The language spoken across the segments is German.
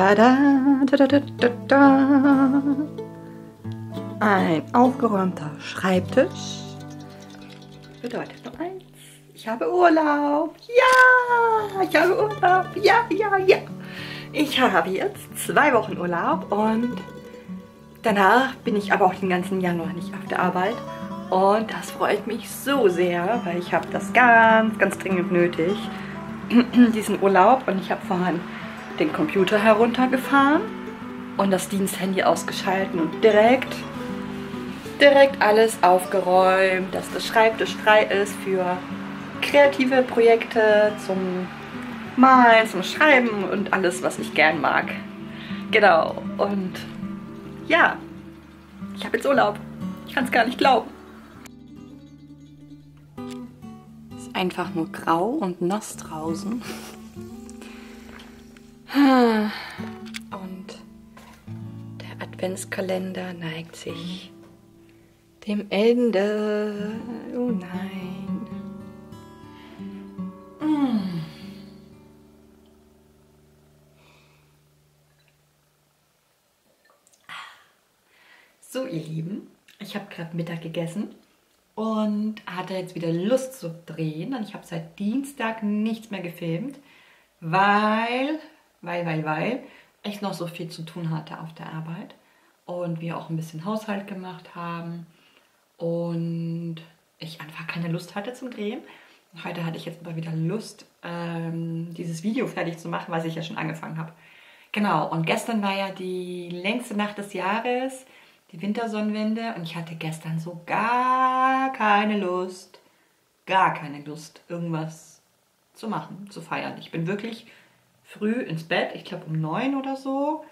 Tada, tada, tada, tada. Ein aufgeräumter Schreibtisch bedeutet nur eins. Ich habe Urlaub. Ja, ich habe Urlaub. Ja, ja, ja. Ich habe jetzt 2 Wochen Urlaub und danach bin ich aber auch den ganzen Januar nicht auf der Arbeit. Und das freut mich so sehr, weil ich habe das ganz, ganz dringend nötig, diesen Urlaub. Und ich habe vorhin den Computer heruntergefahren und das Diensthandy ausgeschalten und direkt alles aufgeräumt, dass der Schreibtisch frei ist für kreative Projekte, zum Malen, zum Schreiben und alles, was ich gern mag. Genau, und ja, ich habe jetzt Urlaub. Ich kann es gar nicht glauben. Es ist einfach nur grau und nass draußen. Und der Adventskalender neigt sich dem Ende. Oh nein. So, ihr Lieben, ich habe gerade Mittag gegessen und hatte jetzt wieder Lust zu drehen. Und ich habe seit Dienstag nichts mehr gefilmt, weil ich noch so viel zu tun hatte auf der Arbeit und wir auch ein bisschen Haushalt gemacht haben und ich einfach keine Lust hatte zum Drehen. Heute hatte ich jetzt aber wieder Lust, dieses Video fertig zu machen, was ich ja schon angefangen habe. Genau, und gestern war ja die längste Nacht des Jahres, die Wintersonnenwende, und ich hatte gestern so gar keine Lust, irgendwas zu machen, zu feiern. Ich bin wirklich früh ins Bett, ich glaube um 9 oder so,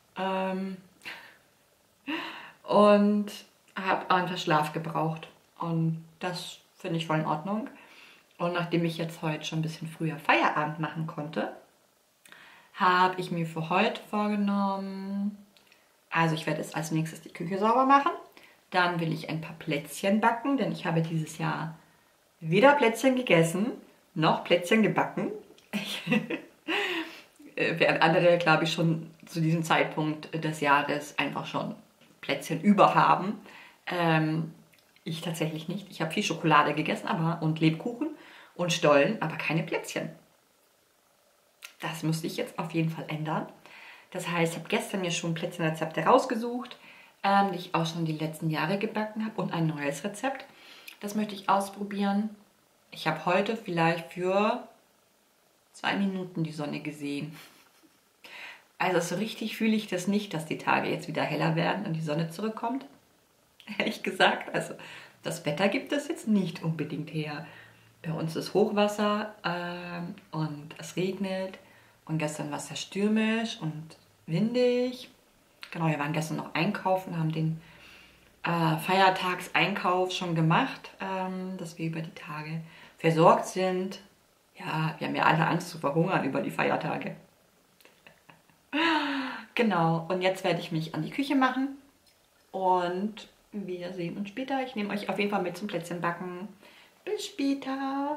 und habe einfach Schlaf gebraucht. Und das finde ich voll in Ordnung. Und nachdem ich jetzt heute schon ein bisschen früher Feierabend machen konnte, habe ich mir für heute vorgenommen, also ich werde jetzt als nächstes die Küche sauber machen. Dann will ich ein paar Plätzchen backen, denn ich habe dieses Jahr weder Plätzchen gegessen, noch Plätzchen gebacken. Während andere, glaube ich, schon zu diesem Zeitpunkt des Jahres einfach schon Plätzchen über haben. Ich tatsächlich nicht. Ich habe viel Schokolade gegessen und Lebkuchen und Stollen, aber keine Plätzchen. Das müsste ich jetzt auf jeden Fall ändern. Das heißt, ich habe gestern mir schon Plätzchenrezepte rausgesucht, die ich auch schon die letzten Jahre gebacken habe, und ein neues Rezept. Das möchte ich ausprobieren. Ich habe heute vielleicht für 2 Minuten die Sonne gesehen. Also so richtig fühle ich das nicht, dass die Tage jetzt wieder heller werden und die Sonne zurückkommt. Ehrlich gesagt, also das Wetter gibt es jetzt nicht unbedingt her. Bei uns ist Hochwasser und es regnet und gestern war es sehr stürmisch und windig. Genau, wir waren gestern noch einkaufen, haben den Feiertagseinkauf schon gemacht, dass wir über die Tage versorgt sind. Ja, wir haben ja alle Angst zu verhungern über die Feiertage. Genau, und jetzt werde ich mich an die Küche machen und wir sehen uns später. Ich nehme euch auf jeden Fall mit zum Plätzchenbacken. Bis später.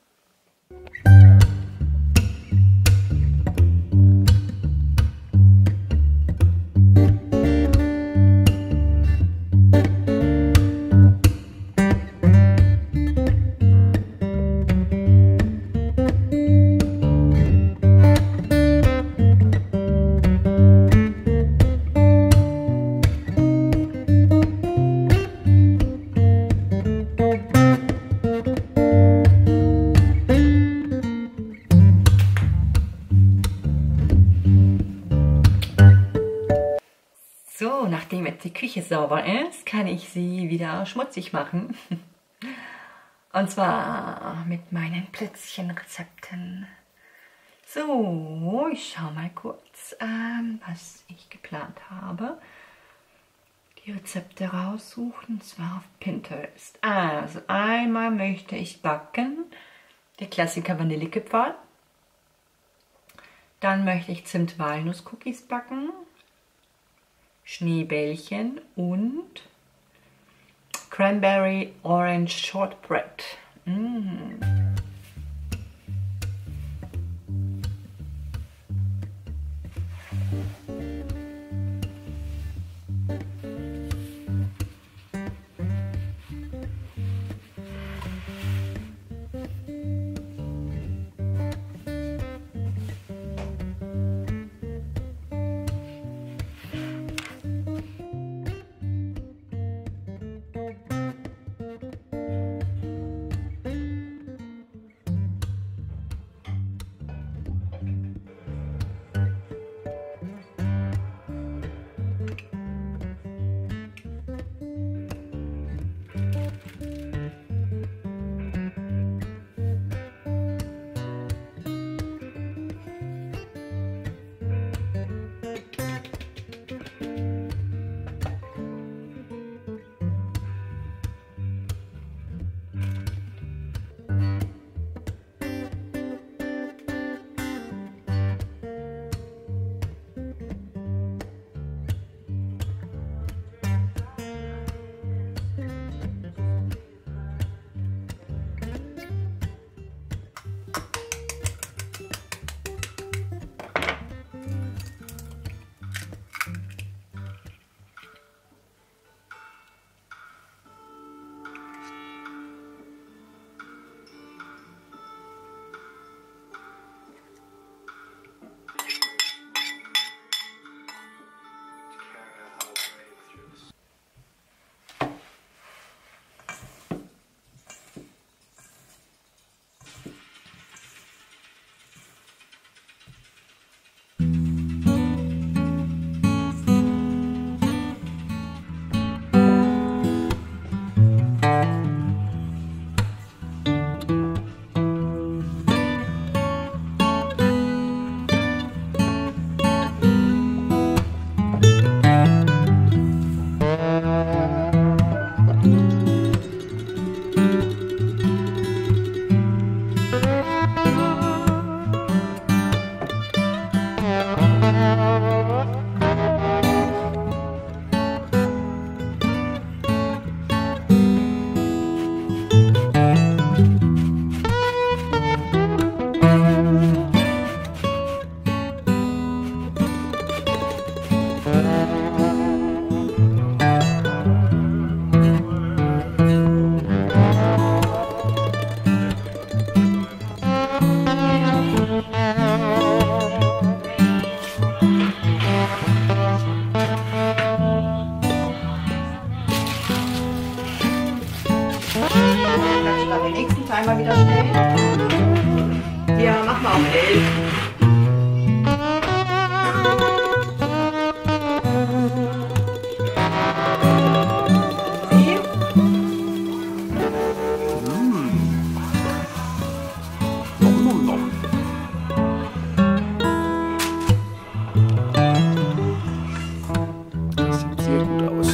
So, nachdem jetzt die Küche sauber ist, kann ich sie wieder schmutzig machen. Und zwar mit meinen Plätzchenrezepten. So, ich schaue mal kurz, was ich geplant habe. Die Rezepte raussuchen, und zwar auf Pinterest. Also, einmal möchte ich backen, der Klassiker Vanillekipferl. Dann möchte ich Zimt-Walnuss-Cookies backen. Schneebällchen und Cranberry Orange Shortbread. Timer wieder stellen? Ja, mach mal auf 11. Das sieht sehr gut aus.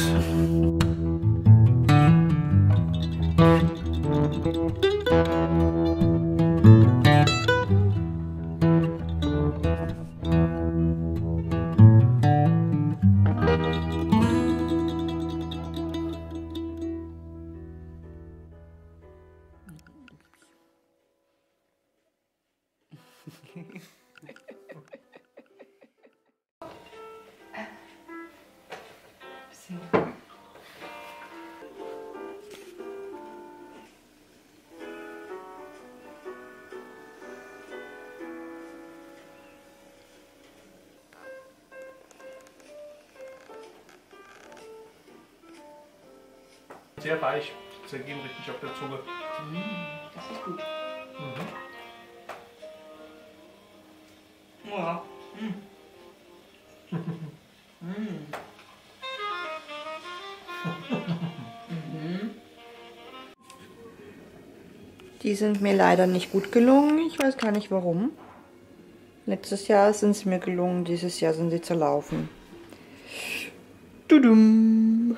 Sehr weich, zergehen richtig auf der Zunge. Das ist gut. Mhm. Ja. Die sind mir leider nicht gut gelungen. Ich weiß gar nicht warum. Letztes Jahr sind sie mir gelungen, dieses Jahr sind sie zerlaufen. Tudum.